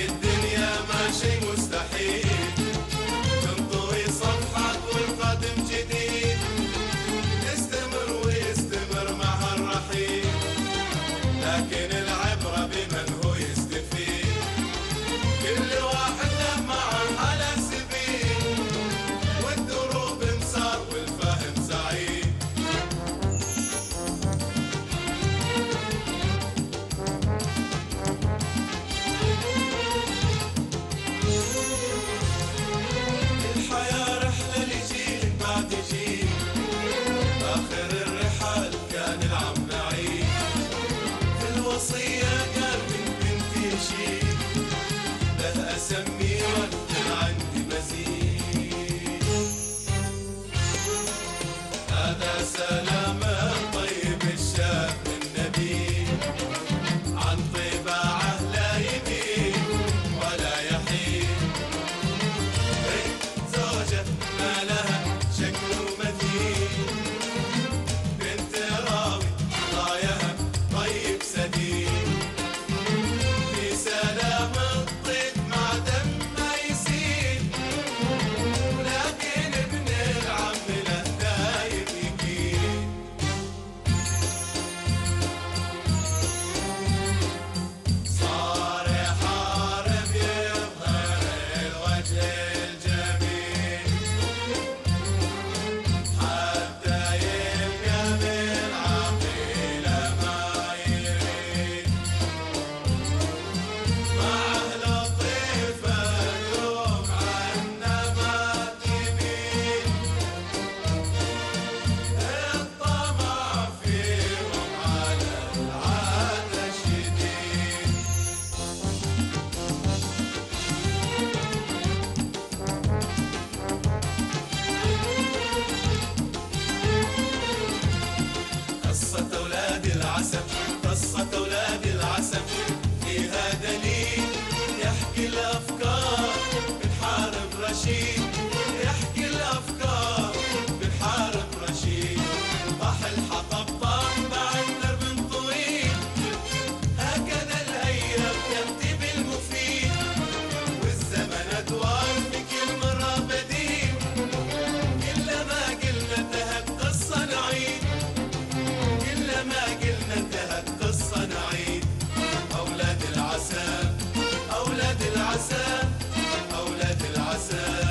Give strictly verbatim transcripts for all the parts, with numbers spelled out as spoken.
الدنيا ما شي مستحيل، تنطوي صفحة والقادم جديد، يستمر ويستمر مع الرحيل، لكن العبرة بمن هو يستفيد، كل واحد له معه على سبيل، والدروب انصار والفهم سعيد. الحياة رحلة لجيل بعد جيل، آخر الرحال كان العم بعيد، في الوصية قال من بنتي شيل، له أسمي وأكتب عندي مزيد. هذا سلام الطيب الشاب النبي، عن طباعه لا يميل ولا يحيل، زوجة ما لها شكل مثيل، بنت راوي رايها طيب سديد، في سلام الطيب مع دم ما يسيل، ولكن ابن العم له دايم يكيل. صار يحارب يظهر الوجه الجميل، حتى يلقى بالعقيلة ما يريد، معه لطيفة دوم عنا ما تميل، الطمع فيهم على العادة شديد. قصة أولاد العسل، قصة أولاد العسل، فيها دليل يحكي الأفكار بنحارب رشيد، يحكي الأفكار بنحارب رشيد، طاح الحطب طاح بعد درب طويل، هكذا الأيام تأتي بالمفيد، والزمن أدوار في كل مرة بديل، كلما قلنا انتهت قصة نعيد، كلما قلنا انتهت قصة نعيد. أولاد العسل، أولاد العسل، أولاد العسل.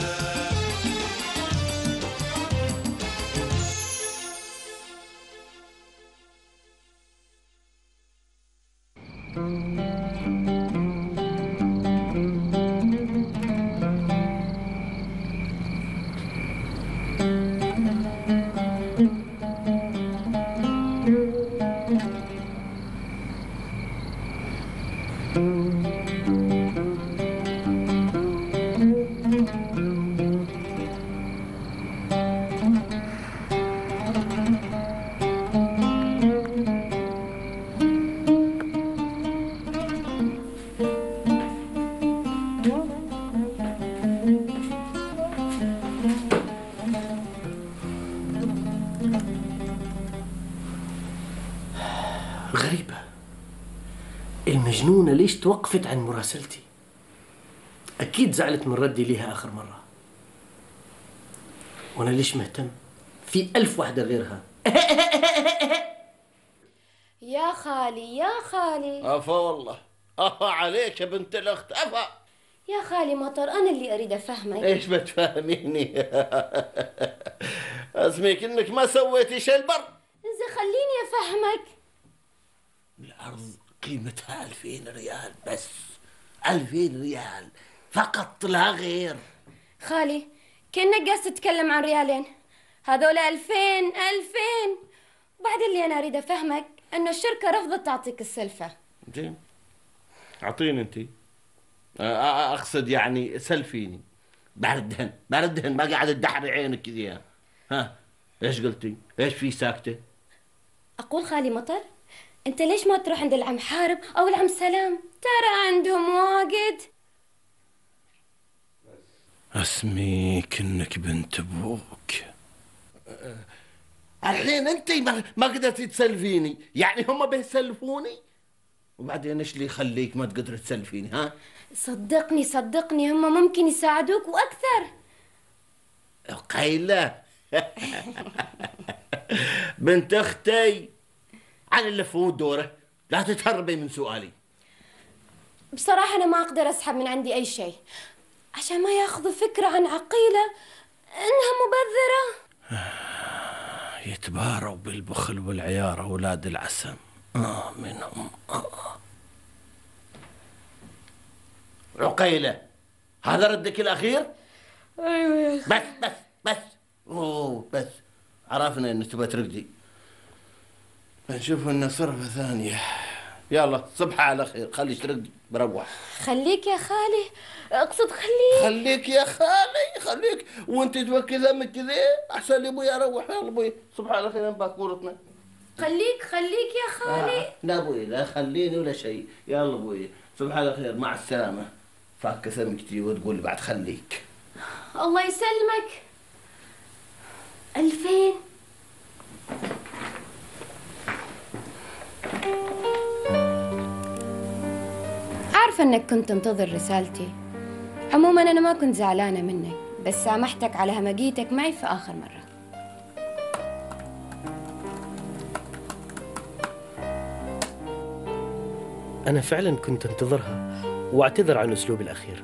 غريبة، المجنونة ليش توقفت عن مراسلتي؟ أكيد زعلت من ردي ليها آخر مرة، وأنا ليش مهتم؟ في ألف واحدة غيرها. يا خالي يا خالي. أفا والله، أفا عليك يا بنت الأخت، أفا. يا خالي مطر، أنا اللي أريد أفهمك. إيش بتفهميني؟ أسميك إنك ما سويتي شيء البر. إذا خليني أفهمك. الأرض قيمتها ألفين ريال بس، ألفين ريال فقط لا غير. خالي كأنك قاعد تتكلم عن ريالين، هذول ألفين ألفين. وبعد اللي أنا أريد أفهمك أنه الشركة رفضت تعطيك السلفة. زين، أعطيني أنت. أقصد يعني سلفيني. بردهن بردهن، ما قاعد تدحري عينك كذا. ها إيش قلتي؟ إيش في ساكتة؟ أقول خالي مطر، أنت ليش ما تروح عند العم حارب أو العم سلام؟ ترى عندهم واجد. أسميك إنك بنت أبوك. الحين أنت ما قدرتي تسلفيني، يعني هم بيسلفوني؟ وبعدين ايش اللي يخليك ما تقدر تسلفيني ها؟ صدقني صدقني هم ممكن يساعدوك وأكثر. عقيلة بنت اختي، على اللي فوت دوره، لا تتهربي من سؤالي. بصراحة أنا ما أقدر أسحب من عندي أي شيء عشان ما ياخذوا فكرة عن عقيلة إنها مبذرة. يتباروا بالبخل والعيار أولاد العسم. آه منهم آه. عقيلة، هذا ردك الأخير؟ أيوة. بس بس بس أوه بس عرفنا إنك تبغى ترقدي. نشوف لنا صرفة ثانية. يلا صبحة على خير، خليش ترقدي بروح. خليك يا خالي، اقصد خليك. خليك يا خالي خليك، وانت توكي ذمك كذا احسن لي ابوي اروح. يلا ابوي صبح على خير، باكورتنا. خليك خليك يا خالي. آه. لا ابوي لا خليني ولا شيء. يلا ابوي صبح على خير، مع السلامة. فاك ذمك تجي وتقول بعد خليك. الله يسلمك. ألفين. عارفة انك كنت تنتظر رسالتي. عموما انا ما كنت زعلانة منك، بس سامحتك على همجيتك معي في اخر مرة. أنا فعلا كنت أنتظرها، وأعتذر عن أسلوبي الأخير.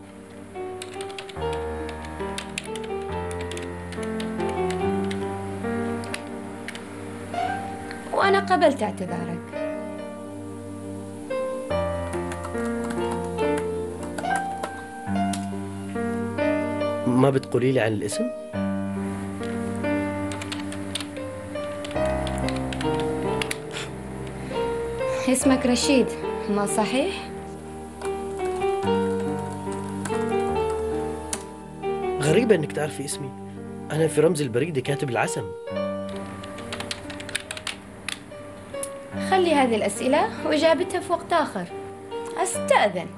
وانا قبلت اعتذارك. ما بتقولي لي عن الاسم؟ اسمك رشيد، ما صحيح؟ غريبة إنك تعرفي اسمي. أنا في رمز البريدة كاتب العسم. خلي هذه الأسئلة وإجابتها في وقت آخر. أستأذن.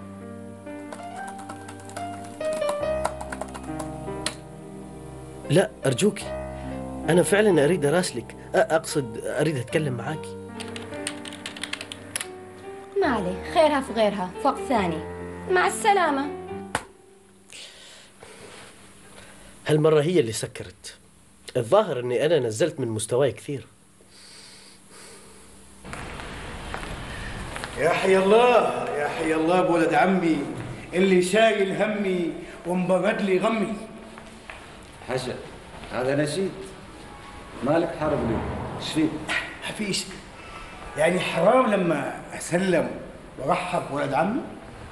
لا أرجوكي، أنا فعلا أريد أراسلك، أقصد أريد أتكلم معاكي. ما عليه، خيرها في غيرها في وقت ثاني. مع السلامة. هالمرة هي اللي سكرت. الظاهر أني أنا نزلت من مستواي كثير. يا حي الله يا حي الله بولد عمي اللي شايل همي ومبرد لي غمي. حاجة هذا نشيد، مالك حارب لي؟ ايش فيك؟ فيش يعني حرام لما اسلم وارحب بولد عمي؟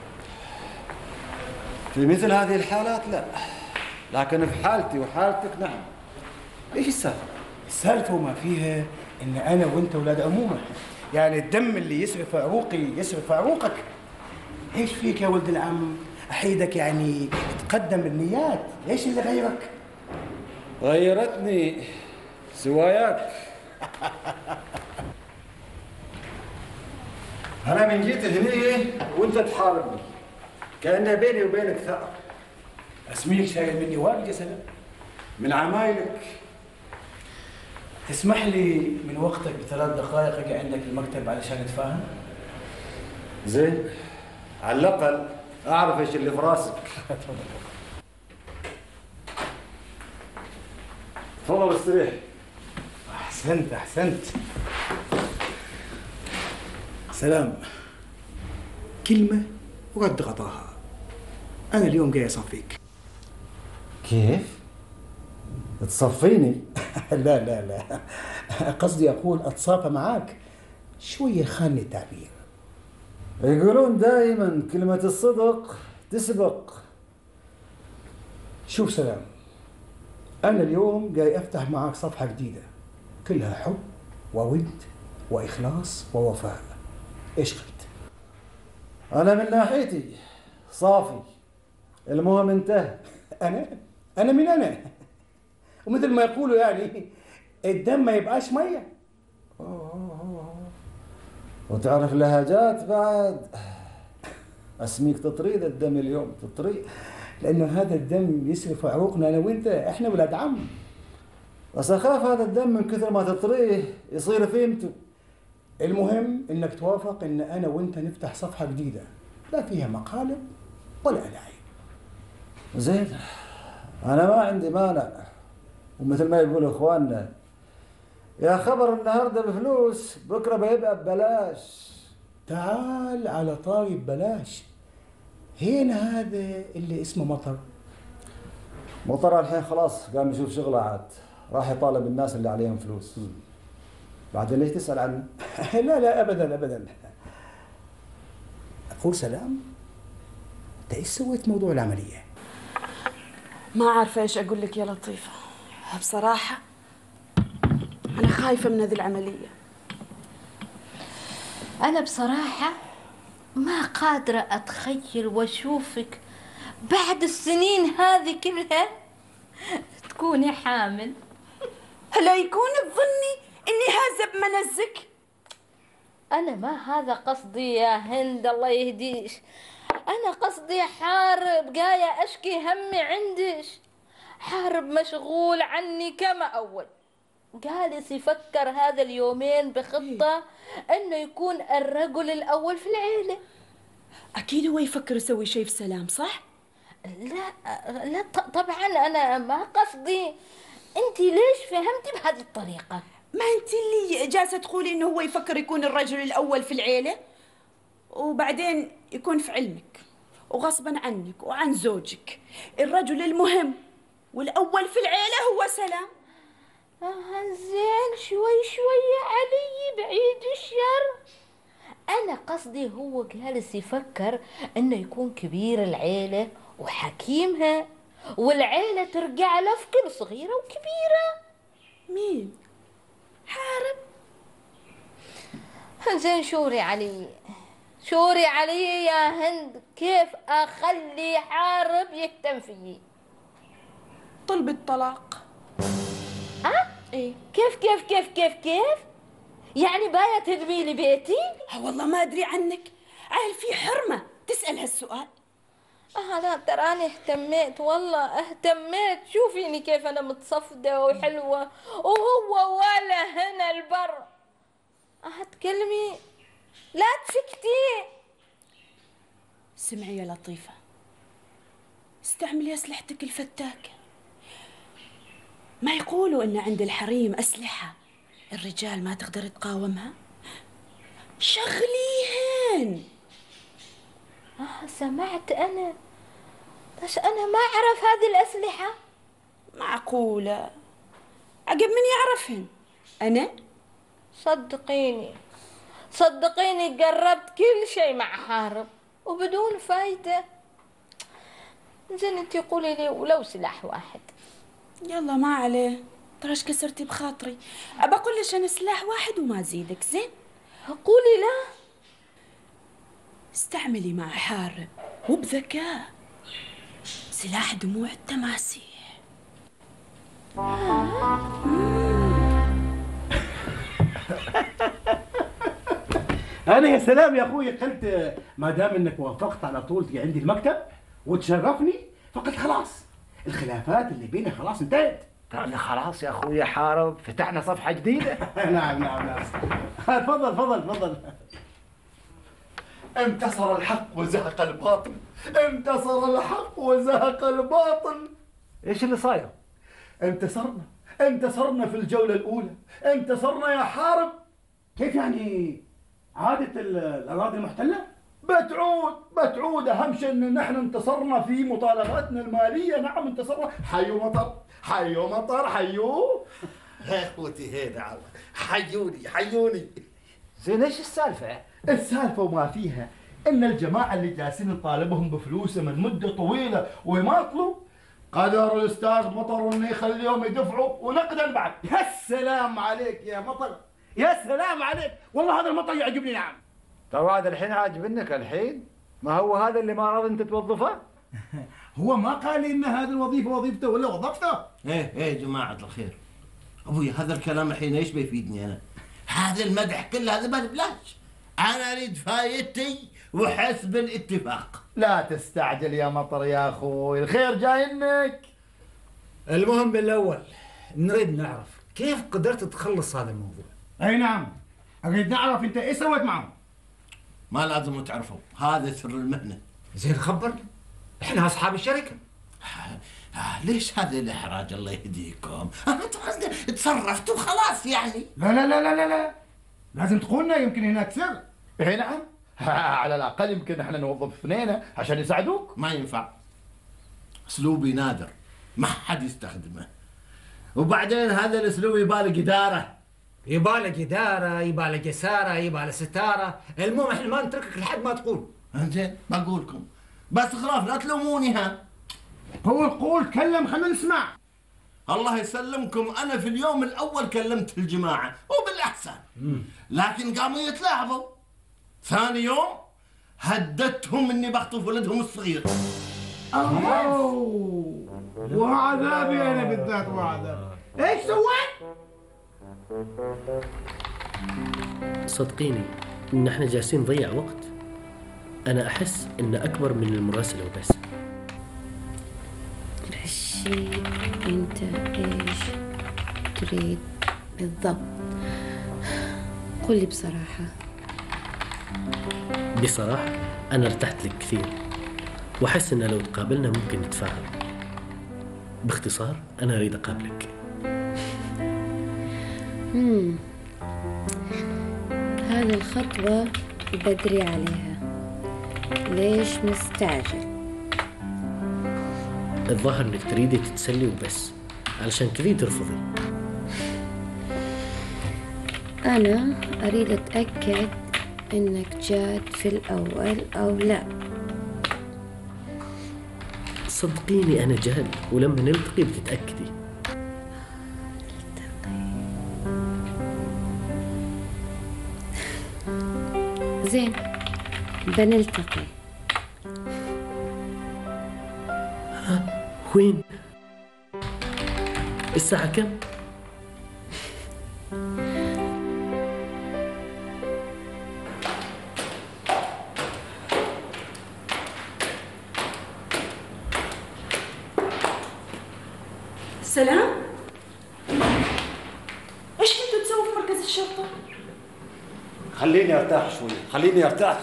في مثل هذه الحالات لا، لكن في حالتي وحالتك نعم. ايش السالفة؟ السالفة وما فيها ان انا وانت اولاد عمومه، يعني الدم اللي يسري في عروقي يسري في عروقك. ايش فيك يا ولد العم؟ احيدك يعني تقدم النيات، ايش اللي غيرك؟ غيرتني سواياك. انا من جيت هني وانت تحاربني كأنه بيني وبينك ثأر. اسميك شايل مني واجد يا سلام. من عمايلك. تسمح لي من وقتك بثلاث دقائق اجي عندك المكتب علشان نتفاهم؟ زين، على الاقل اعرف ايش اللي في راسك. تفضل استريح. احسنت احسنت. سلام. كلمة ورد غطاها. أنا اليوم جاي أصفيك. كيف؟ تصفيني؟ لا لا لا، قصدي أقول أتصافى معاك. شوية خاني التعبير. يقولون دائما كلمة الصدق تسبق. شوف سلام، أنا اليوم جاي أفتح معاك صفحة جديدة كلها حب وود وإخلاص ووفاء. إيش قلت؟ أنا من ناحيتي صافي، المهم انتهى. أنا؟ أنا من أنا؟ ومثل ما يقولوا يعني الدم ما يبقاش مية. وتعرف لهجات بعد. اسميك تطريد الدم اليوم، تطريد. لأنه هذا الدم يسري في عروقنا أنا وأنت، إحنا ولاد عم. بس أخاف هذا الدم من كثر ما تطريه يصير فيمته. المهم انك توافق ان انا وانت نفتح صفحه جديده لا فيها مقالب ولا ألاعيب. زين، انا ما عندي مانع، ومثل ما يقولوا اخواننا يا خبر النهارده بفلوس بكره بيبقى ببلاش. تعال على طايب بلاش. هنا هذا اللي اسمه مطر. مطر الحين خلاص قام يشوف شغله عاد، راح يطالب الناس اللي عليهم فلوس. بعدين ليش تسأل عنه؟ لا لا ابدا ابدا. اقول سلام، انت ايش سويت موضوع العمليه؟ ما عارفة ايش اقول لك يا لطيفة، بصراحة انا خايفة من هذه العملية. أنا بصراحة ما قادرة أتخيل وأشوفك بعد السنين هذه كلها تكوني حامل. هلا يكون تظني إني هازة بمنزك؟ أنا ما هذا قصدي يا هند، الله يهديش. أنا قصدي حارب جاية أشكي همي عندش. حارب مشغول عني كما أول، جالس يفكر هذا اليومين بخطة انه يكون الرجل الاول في العيلة. اكيد هو يفكر يسوي شيء في سلام، صح؟ لا لا طبعا انا ما قصدي. انت ليش فهمتي بهذه الطريقة؟ ما انت اللي جالسة تقولي انه هو يفكر يكون الرجل الاول في العيلة وبعدين يكون في علمك وغصبا عنك وعن زوجك الرجل المهم والاول في العيلة هو سلام. آه زين، شوي شوي علي بعيد الشر. أنا قصدي هو جالس يفكر إنه يكون كبير العيلة وحكيمها، والعيلة ترجع له في كل صغيرة وكبيرة. مين؟ حارب؟ زين شوري علي، شوري علي يا هند، كيف أخلي حارب يكتم فيي؟ طلب الطلاق. أه؟ ايه كيف كيف كيف كيف كيف؟ يعني باية تهدمي لي بيتي؟ ها والله ما ادري عنك، عيل في حرمة تسأل هالسؤال. اه لا تراني اهتميت، والله اهتميت. شوفيني كيف انا متصفدة وحلوة وهو ولا هنا البر. اه تكلمي، لا تسكتي. سمعي يا لطيفة، استعملي أسلحتك الفتاكة. ما يقولوا إن عند الحريم أسلحة الرجال ما تقدر تقاومها؟ شغليهن. آه سمعت أنا، بس أنا ما أعرف هذه الأسلحة. معقولة؟ عقب من يعرفهن؟ أنا؟ صدقيني صدقيني جربت كل شيء مع حارب وبدون فايدة. زين انتي قولي لي ولو سلاح واحد. يلا ما عليه، تراش كسرتي بخاطري. أبى أقول لك أنا سلاح واحد وما زيدك. زين قولي لا. استعملي مع حارب وبذكاء سلاح دموع التماسيح. انا يا سلام يا اخوي، قلت ما دام انك وافقت على طول تجي عندي المكتب وتشرفني فقلت خلاص الخلافات اللي بينا خلاص انتهت. قال خلاص يا اخوي حارب فتحنا صفحه جديده. نعم نعم نعم. تفضل تفضل تفضل. انتصر الحق وزهق الباطل، انتصر الحق وزهق الباطل. ايش اللي صاير؟ انتصرنا انتصرنا في الجولة الأولى، انتصرنا يا حارب. كيف يعني عادة الأراضي المحتلة؟ بتعود بتعود، أهم شيء إن نحن انتصرنا في مطالباتنا المالية. نعم انتصرنا. حيو مطر حيو مطر حيو. يا اخوتي هيدا عم حيوني حيوني. زين ايش السالفه؟ السالفة وما فيها إن الجماعة اللي جالسين نطالبهم بفلوسهم من مدة طويلة ويماطلوا، قدر الأستاذ مطر إنه يخليهم يدفعوا ونقدا بعد. يا سلام عليك يا مطر، يا سلام عليك، والله هذا المطر يعجبني. نعم. تو هذا الحين عاجبنك الحين؟ ما هو هذا اللي ما راضي انت توظفه؟ هو ما قال لي إن هذه الوظيفة وظيفته ولا وظفته؟ ايه ايه يا جماعة الخير، ابوي هذا الكلام الحين ايش بيفيدني انا؟ هذا المدح كله هذا ببلاش. انا اريد فايدتي وحسب الاتفاق. لا تستعجل يا مطر يا اخوي، الخير جاي منك. المهم بالاول نريد نعرف كيف قدرت تخلص هذا الموضوع. اي نعم، اريد نعرف انت ايش سويت معهم؟ ما لازم تعرفوا، هذا سر المهنه. زين خبرني، احنا اصحاب الشركه. آه ليش هذا الاحراج الله يهديكم؟ آه تصرفتوا خلاص يعني. لا لا لا لا لا لا لازم تقولنا، يمكن هناك سر. اي نعم، على الاقل يمكن احنا نوظف اثنين عشان يساعدوك. ما ينفع، اسلوبي نادر ما حد يستخدمه، وبعدين هذا الاسلوب يباله اداره. يبالك إدارة، يبالك يسارة، يبالك ستارة، المهم احنا ما نتركك لحد ما تقول. انزين بقولكم، بس خلاف لا تلوموني. ها قول قول كلم خلينا نسمع. الله يسلمكم، انا في اليوم الاول كلمت الجماعه وبالاحسن، لكن قاموا يتلاحظوا. ثاني يوم هددتهم اني بخطف ولدهم الصغير. اوه وعذابي انا بالذات وعذابي. ايش سويت؟ صدقيني ان احنا جالسين نضيع وقت. انا احس ان اكبر من المراسله وبس. رشيد انت ايش تريد بالضبط؟ قل لي بصراحه. بصراحه انا ارتحت لك كثير، واحس ان لو تقابلنا ممكن نتفاهم. باختصار انا اريد اقابلك. امم هذه الخطوة بدري عليها، ليش مستعجل؟ الظاهر انك تريدي تتسلي وبس، علشان كذي ترفضي. أنا أريد أتأكد إنك جاد في الأول أو لا. صدقيني أنا جاد، ولما نلتقي بتتأكدي. زين بنلتقي. ها وين؟ الساعة كم؟ سلام؟ ايش كنتوا تسووا في مركز الشرطة؟ خليني ارتاح شوي، خليني ارتاح.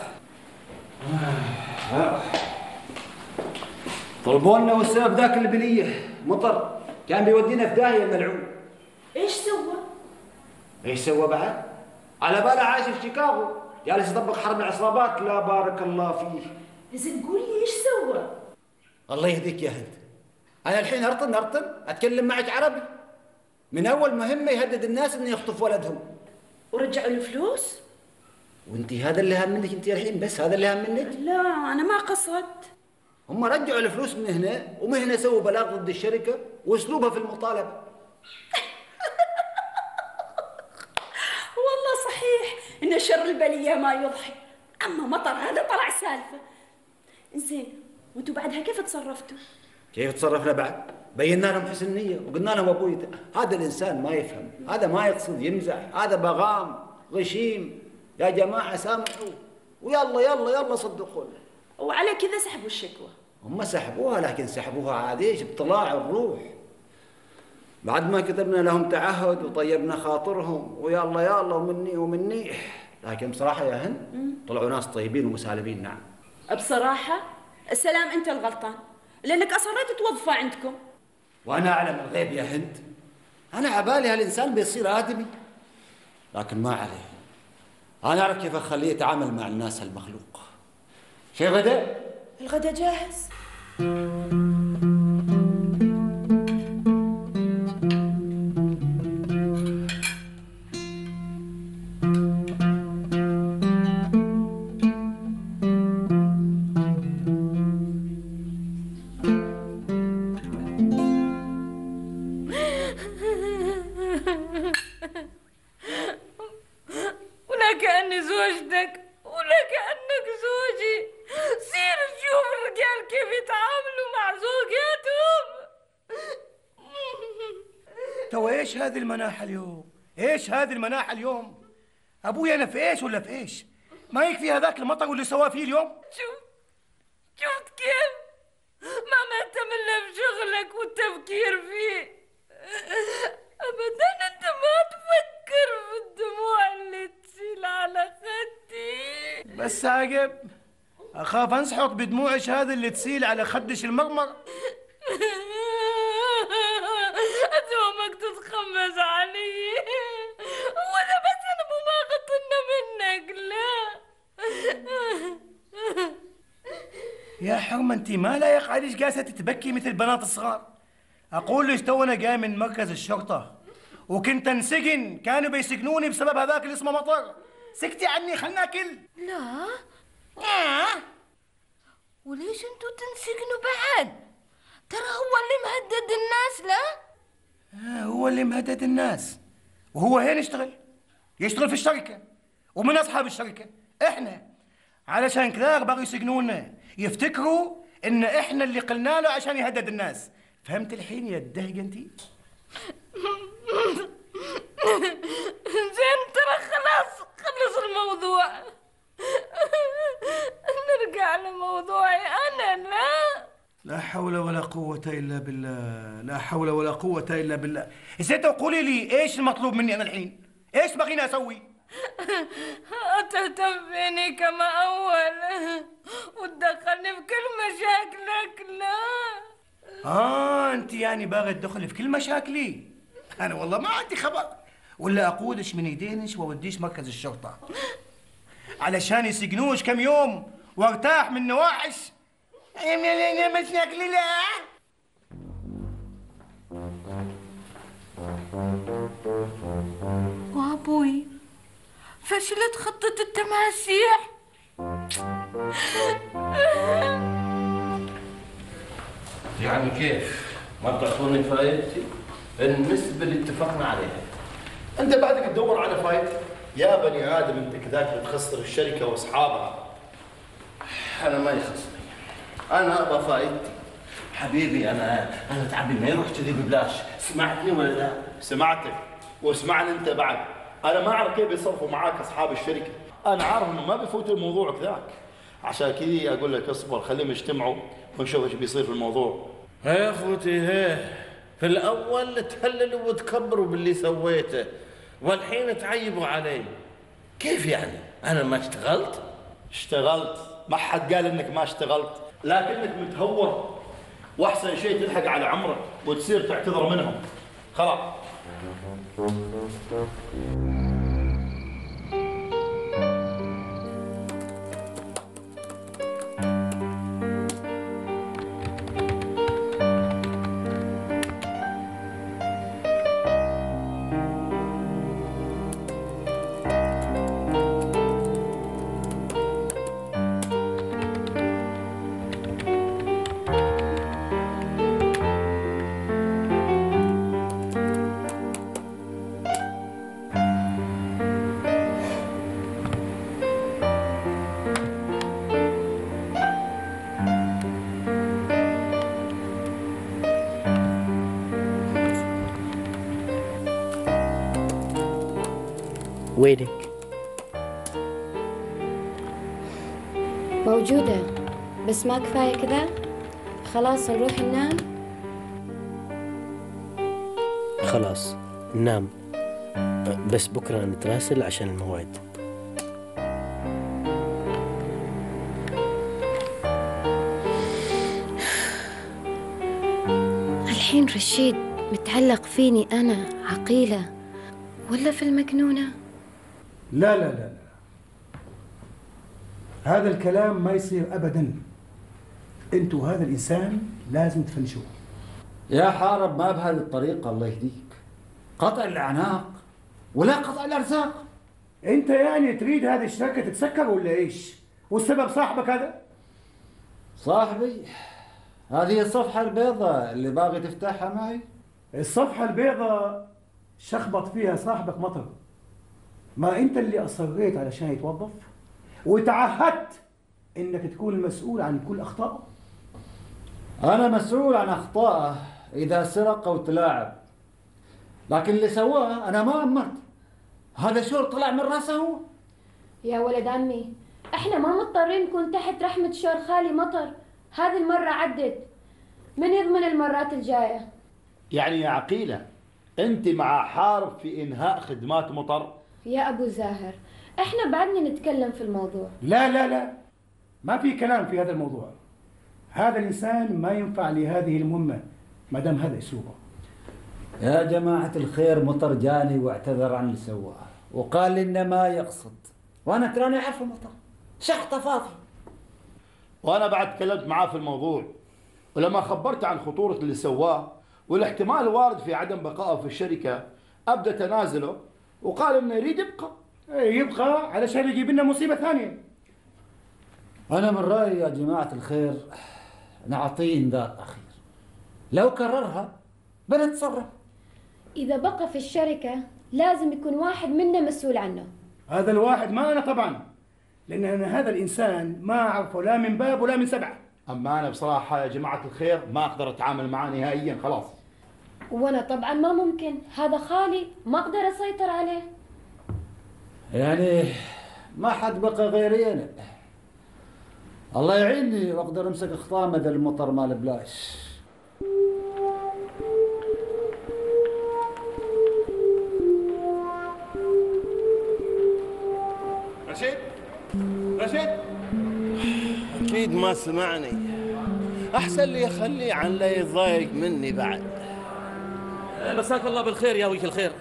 طلبونا والسبب ذاك البليه مطر، كان بيودينا في داهيه الملعون. ايش سوى؟ ايش سوى بعد؟ على باله عايش في شيكاغو، جالس يطبق حرب العصابات. لا بارك الله فيه. زين قول لي ايش سوى؟ الله يهديك يا هند، انا الحين هرطن هرطن اتكلم معك عربي. من اول مهمه يهدد الناس انه يخطف ولدهم. ورجعوا الفلوس؟ وانت هذا اللي هم منك انت الحين؟ بس هذا اللي هم منك؟ لا انا ما قصدت. هم رجعوا الفلوس من هنا، ومن هنا سووا بلاغ ضد الشركه واسلوبها في المطالبه. والله صحيح ان شر البليه ما يضحك، اما مطر هذا طلع سالفه. زين وانتوا بعدها كيف تصرفتوا؟ كيف تصرفنا بعد؟ بينا لهم حسن نيه وقلنا لهم ابوي هذا الانسان ما يفهم، هذا ما يقصد يمزح، هذا بغام غشيم، يا جماعه سامحوا ويلا يلا يلا صدقونا. وعلى كذا سحبوا الشكوى. هم سحبوها، لكن سحبوها عاد ايش؟ بطلاع الروح. بعد ما كتبنا لهم تعهد وطيبنا خاطرهم ويلا يلا ومني ومني، لكن بصراحه يا هند طلعوا ناس طيبين ومسالمين. نعم بصراحه السلام انت الغلطان، لانك اصريت توظفه عندكم. وانا اعلم الغيب يا هند، انا عبالي هالانسان بيصير ادمي، لكن ما عليه، انا اعرف كيف اخليه يتعامل مع الناس المخلوق. شي غدا؟ الغدا جاهز. تو ايش هذه المناحة اليوم؟ ايش هذه المناحة اليوم؟ ابوي انا في ايش ولا في ايش؟ ما يكفي هذاك المطر واللي سواه فيه اليوم؟ شوف شفت كيف؟ ما مهتم الا بشغلك والتفكير فيه. ابدا انت ما تفكر في الدموع اللي تسيل. بس عقب اخاف انسحق بدموعش هذا اللي تسيل على خدش المرمر. دومك تتخمس علي، وانا بس انا مو ما غطنا منك. لا يا حرمة انت ما لايق عليك جالسه تتبكي مثل البنات الصغار. اقول لك تو انا جاي من مركز الشرطه وكنت انسجن، كانوا بيسجنوني بسبب هذاك اللي اسمه مطر. سكتي عني خلنا ناكل. لا آه. وليش انتوا تنسجنوا بعد؟ ترى هو اللي مهدد الناس. لا آه هو اللي مهدد الناس. وهو هين يشتغل؟ يشتغل في الشركه ومن اصحاب الشركه احنا. علشان كذا بغوا يسجنونا، يفتكروا ان احنا اللي قلنا له عشان يهدد الناس. فهمت الحين يا الدهقه انت؟ زين ترى خلاص خلص الموضوع. نرجع لموضوعي انا. لا لا حول ولا قوة إلا بالله، لا حول ولا قوة إلا بالله. إزاي قولي لي إيش المطلوب مني أنا الحين؟ إيش بغينا أسوي؟ تهتم فيني كما أول وتدخلني في كل مشاكلك. لا آه أنت يعني باغي تدخلي في كل مشاكلي؟ أنا والله ما عندي خبر. ولا أقودش من يدينش وأوديش مركز الشرطة علشان يسجنوش كم يوم وارتاح من نواحش. مشاكلي لا. وابوي فشلت خطة التماسيح. يعني كيف؟ ما بتعطوني فايدتي؟ النسبة اللي اتفقنا عليها. انت بعدك تدور على فايدة؟ يا بني ادم انت كذاك بتخسر الشركة واصحابها. أنا ما يخصني، أنا أبغى فايدتي. حبيبي أنا أنا تعبي ما يروح كذي ببلاش. سمعتني ولا لا؟ سمعتك واسمعني انت بعد. انا ما اعرف كيف يصرفوا معاك اصحاب الشركة. انا عارف انه ما بيفوتوا الموضوع كذاك. عشان كذي اقول لك اصبر خليهم يجتمعوا ونشوف ايش بيصير في الموضوع. يا اخوتي هيه، في الأول تهللوا وتكبروا باللي سويته والحين تعيبوا علي. كيف يعني؟ أنا ما اشتغلت؟ اشتغلت، ما حد قال انك ما اشتغلت، لكنك متهور. واحسن شيء تلحق على عمرك وتصير تعتذر منهم. خلاص. وينك؟ موجودة، بس ما كفاية كذا. خلاص نروح ننام. خلاص ننام، بس بكرة نتراسل عشان الموعد. الحين رشيد متعلق فيني أنا عقيلة ولا في المجنونة؟ لا لا لا لا، هذا الكلام ما يصير أبدا. أنتوا هذا الإنسان لازم تفنشوه. يا حارب ما بهذه الطريقة الله يهديك. قطع الأعناق ولا قطع الأرزاق. أنت يعني تريد هذه الشركة تتسكر ولا إيش؟ والسبب صاحبك هذا؟ صاحبي هذه الصفحة البيضاء اللي باغي تفتحها معي. الصفحة البيضاء شخبط فيها صاحبك مطر. ما أنت اللي أصريت علشان يتوظف وتعهدت إنك تكون المسؤول عن كل أخطائه. أنا مسؤول عن أخطائه إذا سرق أو تلاعب، لكن اللي سواه أنا ما أمرت. هذا شغل طلع من راسه هو. يا ولد عمي، احنا ما مضطرين نكون تحت رحمة شور خالي مطر. هذه المرة عدت، من يضمن المرات الجاية؟ يعني يا عقيلة انت مع حارب في انهاء خدمات مطر؟ يا ابو زاهر، احنا بعدنا نتكلم في الموضوع. لا لا لا، ما في كلام في هذا الموضوع. هذا الإنسان ما ينفع لهذه المهمة ما دام هذا أسلوبه. يا جماعة الخير، مطر جاني واعتذر عن اللي سواه وقال إنه ما يقصد، وأنا تراني أعرف مطر شحطة فاضي. وأنا بعد تكلمت معاه في الموضوع، ولما خبرت عن خطورة اللي سواه والاحتمال الوارد في عدم بقائه في الشركة أبدأ تنازله، وقال إنه يريد يبقى. يبقى علشان يجيب لنا مصيبة ثانية. أنا من رأيي يا جماعة الخير نعطيه إنذار أخير، لو كررها بنتصرف. إذا بقى في الشركة لازم يكون واحد منا مسؤول عنه. هذا الواحد ما أنا طبعا، لأن أنا هذا الإنسان ما أعرفه لا من باب ولا من سبعة. أما أنا بصراحة يا جماعة الخير ما أقدر أتعامل معاه نهائيا خلاص. وأنا طبعا ما ممكن، هذا خالي ما أقدر أسيطر عليه. يعني ما حد بقى غيري أنا. الله يعيني وأقدر أمسك خطامة ذا المطر مال بلاش. رشيد رشيد أكيد ما سمعني. أحسن لي يخليه عن لا يضايق مني بعد. مساك الله بالخير يا ويك الخير.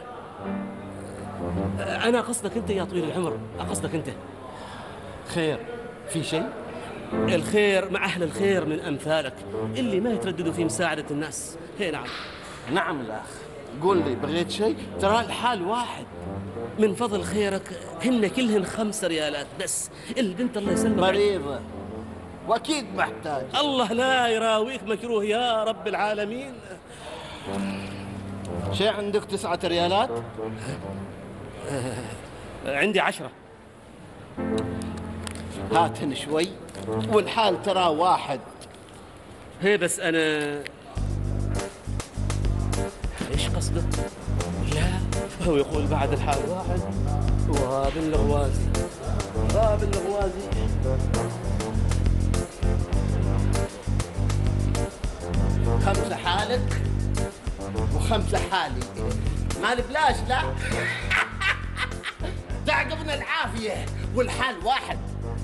أنا قصدك أنت يا طويل العمر، قصدك أنت. خير؟ في شيء؟ الخير مع أهل الخير من أمثالك اللي ما يترددوا في مساعدة الناس. هي نعم. نعم الأخ، قول لي بغيت شيء؟ ترى الحال واحد. من فضل خيرك هن كلهن خمس ريالات بس. البنت الله يسلمك مريضة وأكيد محتاج. الله لا يراويك مكروه يا رب العالمين. شيء عندك تسعة ريالات؟ عندي عشرة. هاتن شوي والحال ترى واحد. هي بس أنا إيش قصده؟ لا هو يقول بعد الحال واحد. وهذا الغوازي هذا الغوازي خمسة حالك وخمسة حالي، مال بلاش لا. تعقبنا العافية والحال واحد.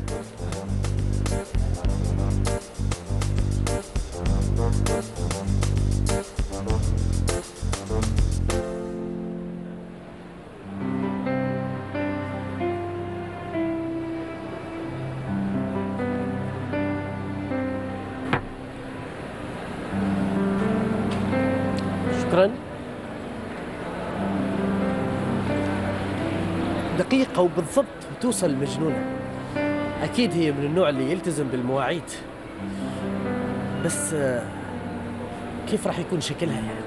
شكرا. دقيقة وبالضبط وتوصل المجنونة. أكيد هي من النوع اللي يلتزم بالمواعيد، بس كيف راح يكون شكلها يعني؟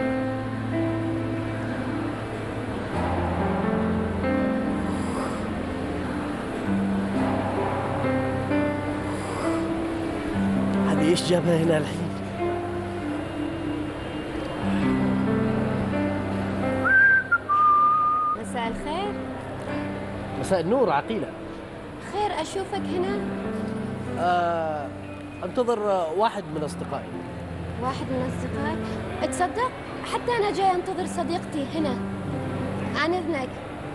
هذه إيش جابها هنا الحين؟ مساء الخير. مساء النور عقيلة. خير أشوفك هنا. آه، أنتظر واحد من أصدقائي. واحد من أصدقائك؟ تصدق حتى أنا جاي أنتظر صديقتي هنا. عن إذنك.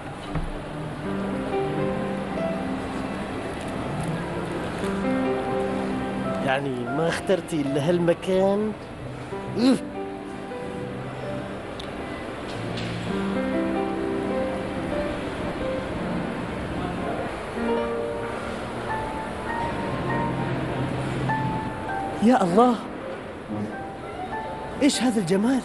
يعني ما اخترتي إلا هالمكان؟ يا الله، ايش هذا الجمال؟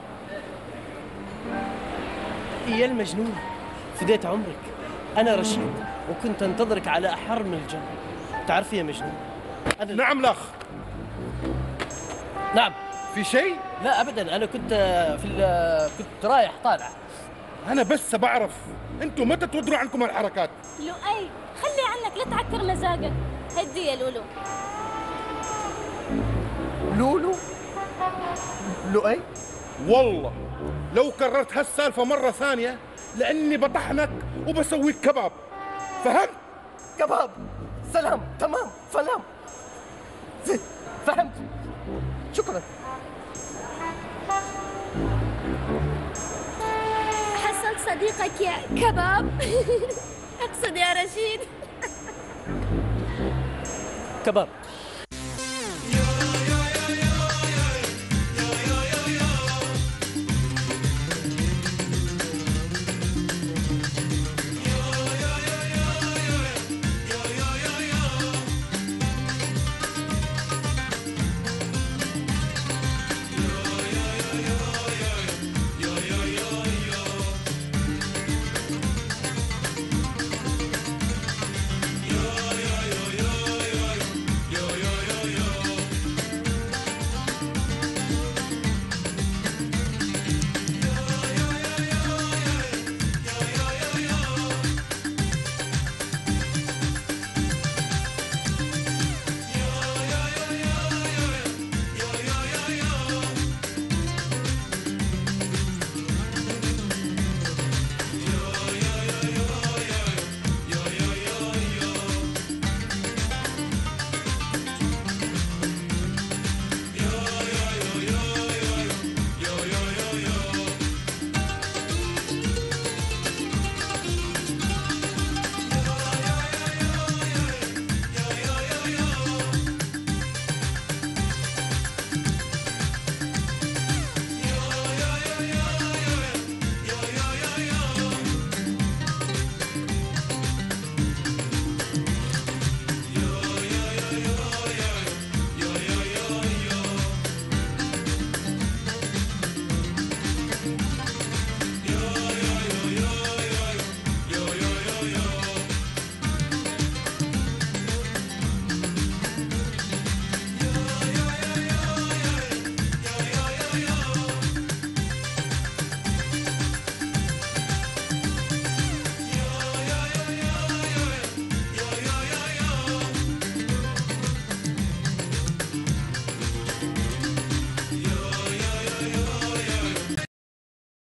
يا المجنون، فديت عمرك. انا رشيد وكنت انتظرك على احر من الجنة. تعرفي يا مجنون أنا... نعم الاخ. نعم. في شيء؟ لا ابدا، انا كنت في ال... كنت رايح طالع. انا بس بعرف انتم متى تودروا عنكم الحركات. لؤي خلي عنك لا تعكر مزاجك. هدي يا لولو. لولو؟ لؤي؟ والله لو كررت هالسالفة مرة ثانية لأني بطحنك وبسويك كباب، فهمت؟ كباب؟ سلام، تمام، سلام. زين، فهمت. شكرا. حصلت صديقك يا كباب. اقصد يا رشيد. كبر